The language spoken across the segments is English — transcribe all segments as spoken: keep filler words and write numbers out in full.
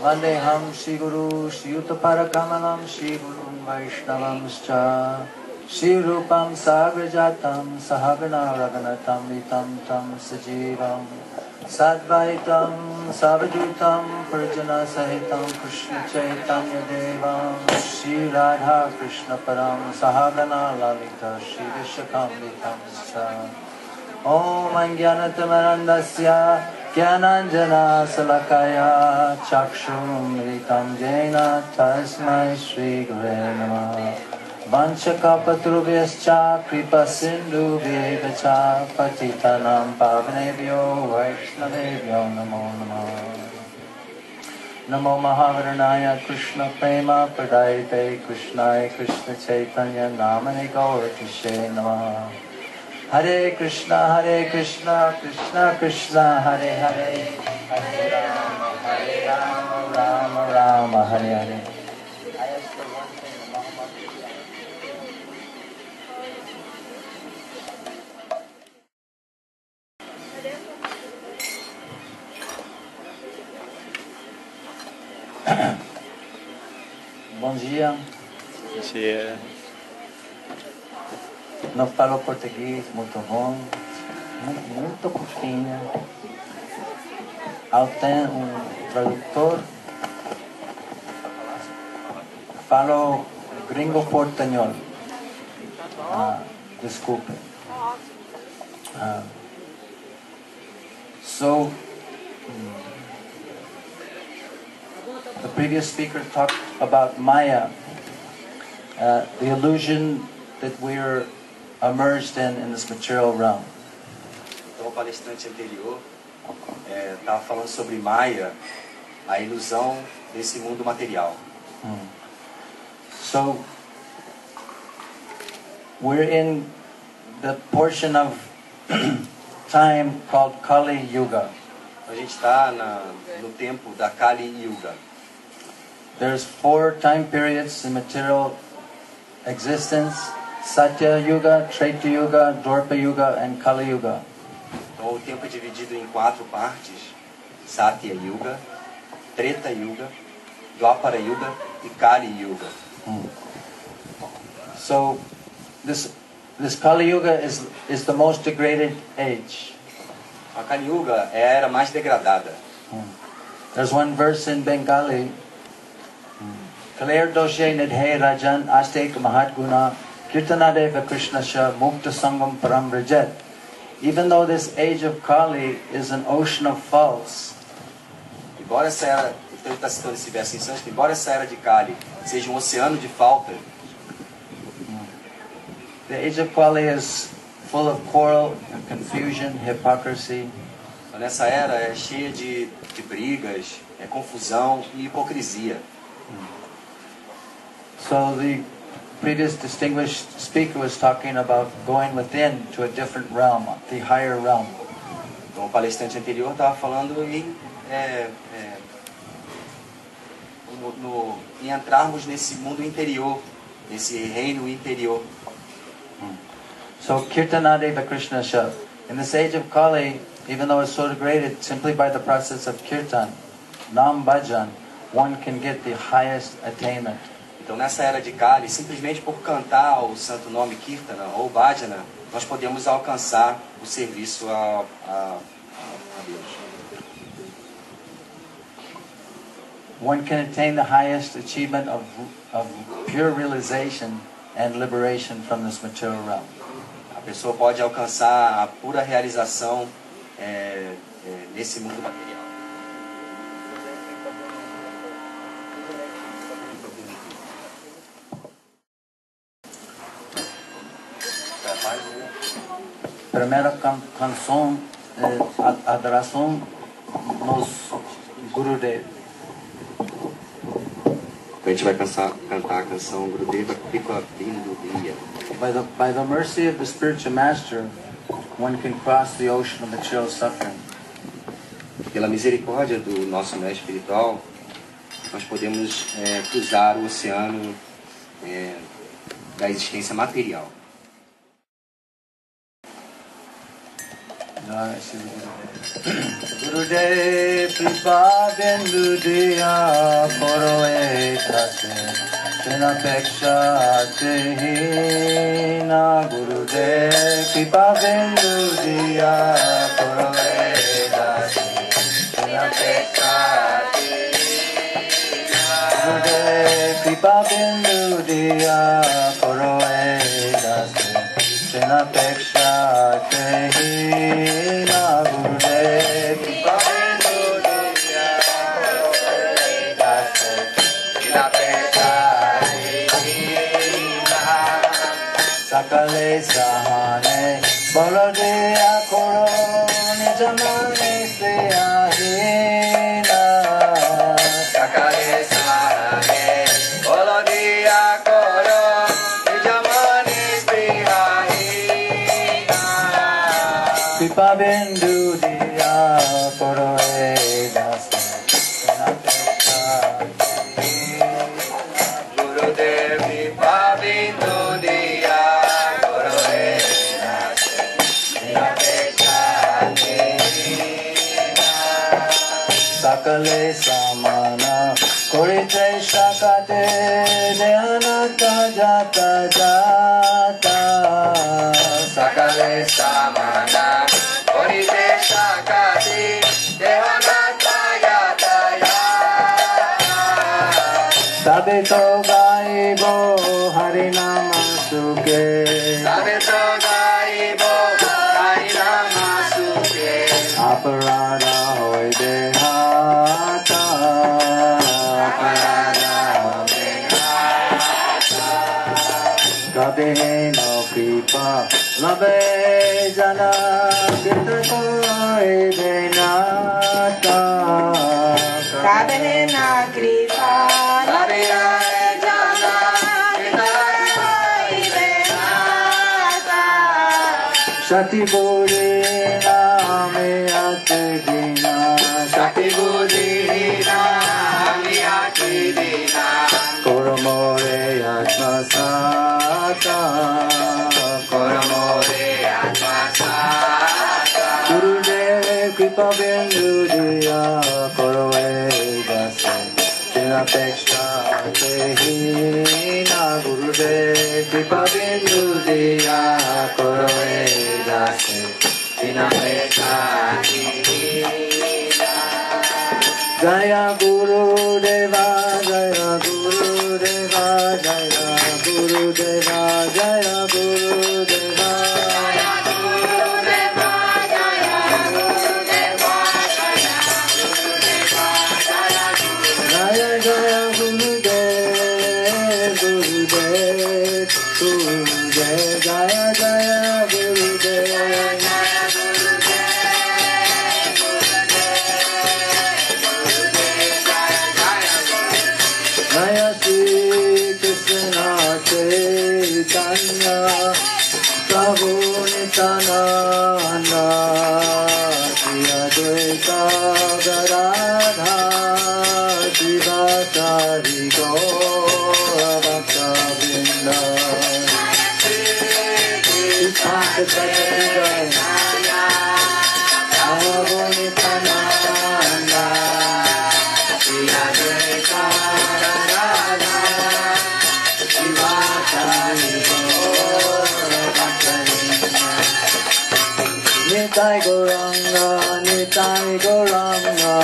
Vandeham Shri Guru Shri Uttapara Kamalam Shri Gurun Vaishnavamscha Shri Rupam Sagrajatam Sahagana Raganatam Vitam Tam Sajivam Sadvaitam Savadutam Purjana Sahitam Krishna Chaitanya Devam Shri Radha Krishna Param Sahagana Lalita Shri Vishakam Vitam Cha Om Angyanatamarandasya Gyananjana Salakaya Chakshum Ritam Jena Tasmai Shri Gure Namah Vanchakapatrubhyascha Kripa Sindhu Vyevacha Patitanam Pavanebhyo Vaishnavebhyo Namo Namah Namo Mahavaranaya Krishna Prema Pradayate Krishnaya Krishna Chaitanya Namane Gauratishe Namah Hare Krishna, Hare Krishna, Krishna Krishna, Hare Hare, Hare Rama, Hare Rama, Rama Rama, Hare Hare. I asked for one thing, Bom dia. Bom dia. Não falo português, muito bom, muito, muito pouquinho. Eu tenho um tradutor, falo gringo portanhol. Ah, desculpe. Ah, so, the previous speaker talked about Maya, uh, the illusion that we're immersed in in this material realm. Então, o palestrante anterior estava é, falando sobre Maya, a ilusão desse mundo material. Hmm. So, we're in the portion of time called Kali Yuga. A gente está no tempo da Kali Yuga. There's four time periods in material existence: Satya Yuga, Treta Yuga, Dwapara Yuga, and Kali Yuga. Então, o tempo é dividido em quatro partes: Satya Yuga, Treta Yuga, Dwapara Yuga e Kali Yuga. Hmm. So, this this Kali Yuga is is the most degraded age. A Kali Yuga é a era mais degradada. Hmm. There's one verse in Bengali. Kaler doshe nidhe rajan astek mahat guna kirtanadeva krishnasya mukta sangam param rajet. Even though this age of Kali is an ocean of faults, embora essa era, então ele está citando esse verso em sânscrito, embora essa era de Kali seja um oceano de falta, the age of Kali is full of quarrel, confusion, hypocrisy. Então, nessa era é cheia de, de brigas, é confusão e hipocrisia. So the previous distinguished speaker was talking about going within to a different realm, the higher realm. Então, o palestrante anterior estava falando em, é, é, no, no, em entrarmos nesse mundo interior, nesse reino interior. So Kirtanadeva Krishnasya, in this age of Kali, even though it's so degraded, simply by the process of Kirtan, Nam Bhajan, one can get the highest attainment. Então, nessa era de Kali, simplesmente por cantar o santo nome Kirtana ou Bhajana, nós podemos alcançar o serviço a, a, a Deus. One can attain the highest achievement of, of pure realization and liberation from this material realm. A pessoa pode alcançar a pura realização é, é, nesse mundo material. Primeira can canção é adoração nos Gurudev. A gente vai cantar, cantar a canção Gurudeva Kripa Bindu Diya. By the, by the mercy of the spiritual master, one can cross the ocean of material suffering. Pela misericórdia do nosso mestre espiritual, nós podemos é, cruzar o oceano é, da existência material. Gurudev Kripa Bindu Diya Koro Edase Sinapeksha Tehina Gurudev Kripa Bindu Diya Koro Edase Sinapeksha Gurudev Kripa Bindu Diya Koro Edase Sinapeksha Tehina Gurudev Kripa Bindu Diya Koro Edase Sinapeksha Sakale Sahane Baladeya Koro Nijamane Sehahina Sakale Sahane Baladeya Koro Nijamane Sehahina Kripa Bindu Diya Koro Edase Sinapeksha Gurudev Kripa Bindu Diya Sakale Samana Korite Shakate Dehanata Jata Jata Sakale Samana Korite Shakate Dehanata Jata Jata Tabito Gaibo Harinama Suke Tabito Gaibo Harinama Suke Aparada Hoy Dehata Aparada Hoy Dehata Gabe no Kripa Labe Jana Kirtako Ebenata Gabe na Kripa Labe Jana Kirtako Ebenata Shakti Buri Name Atedina Shakti Buri Name Atedina Koromore Atma Sata Koromore Atma Sata Gurudev Kripa Bindu Diya Koro Edase Sinapeksha Tehina Gurudev Kripa Bindu Diya Koro Edase Sinapeksha Tehina Jaya Gurudeva Jaya Gurudeva Jaya Gurudeva Jaya Gurudeva Jaya Gurudeva Jaya Gurudeva Jaya Gurudeva Jaya Jaya Jaya Gurudev Gurudev Gurudev Jaya Jaya Gurudev Jaya Sri Krishna Chaitanya Prabhu Nityananda Shri Advaita Gadadha Srivasari Gaura Bhakta-vrinda Krishna Chaitanya Prabhu Nityananda Shri Advaita Gadadha Srivasari Gaura Bhakta-vrinda Nitai Gauranga, Nitai Gauranga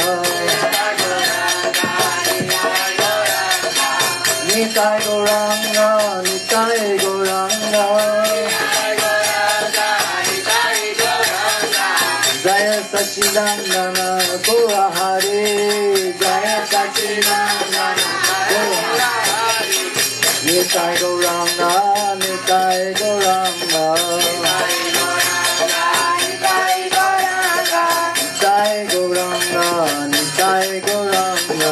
Nitai Gauranga, Nitai Gauranga Jaya Sachidandana Gaurahari Jaya Sachidandana Gaurahari Nitai Gauranga, Nitai Gauranga Nitai Gauranga, Nitai Gauranga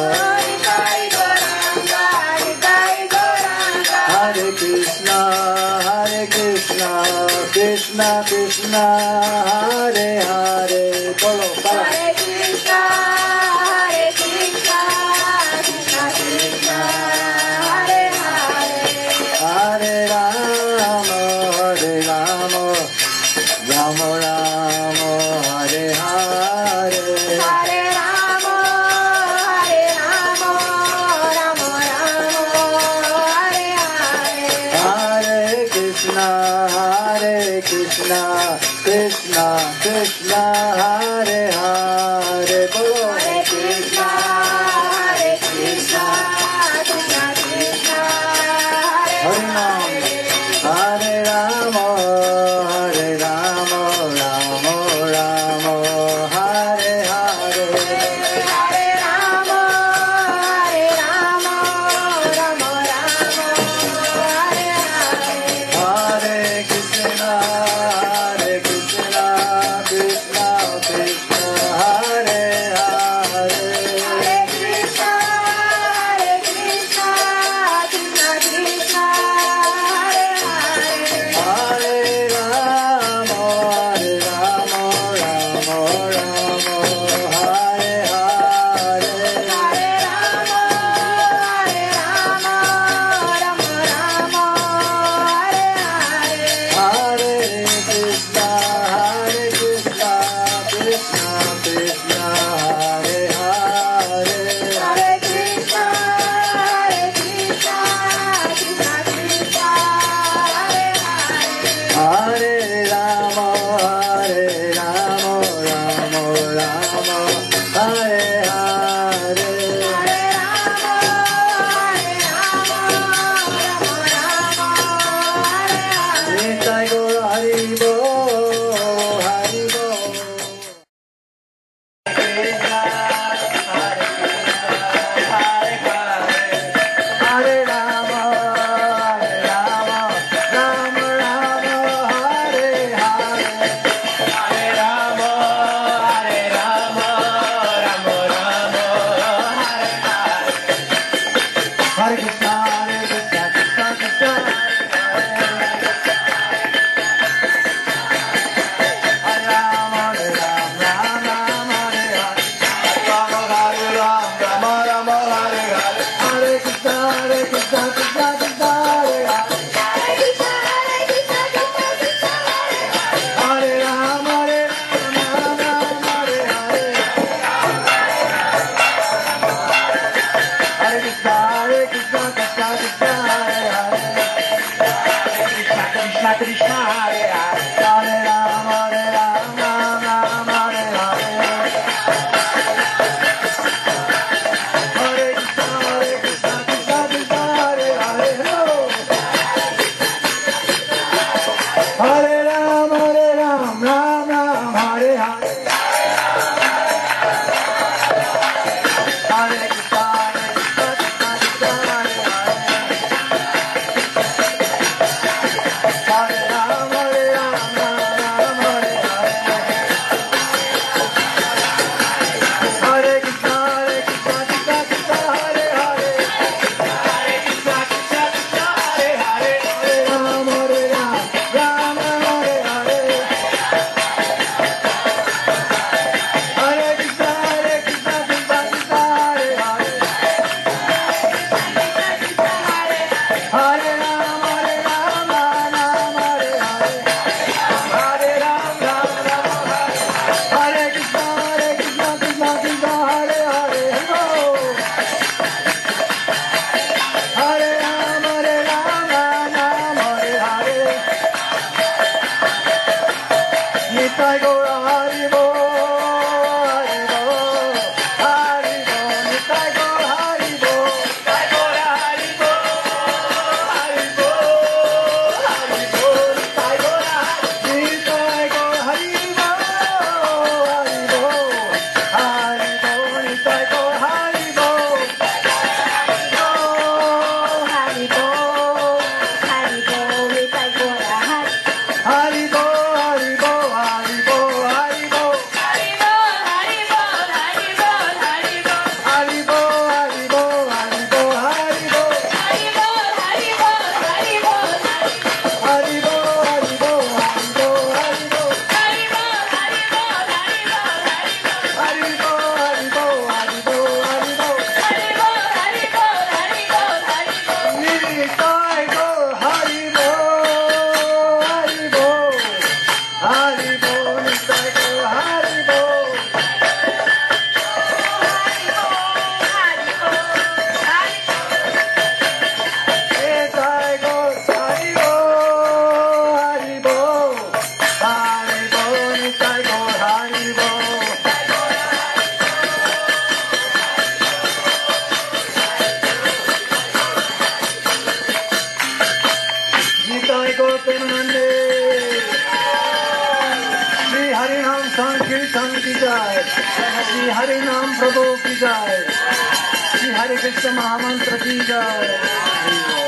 Hare Krishna, Hare Krishna, Krishna Krishna, Hare Hare. Bolo, bolo. Hare Krishna, Hare Krishna, Krishna Krishna, Hare Hare. Hare Rama, Hare Rama, Rama Rama, Hare Hare. Hare Rama, Hare Rama, Hare Rama, Rama Rama. Shri Hari नाम प्रभु की जय, श्री हरि कृष्ण महामंत्र की जय।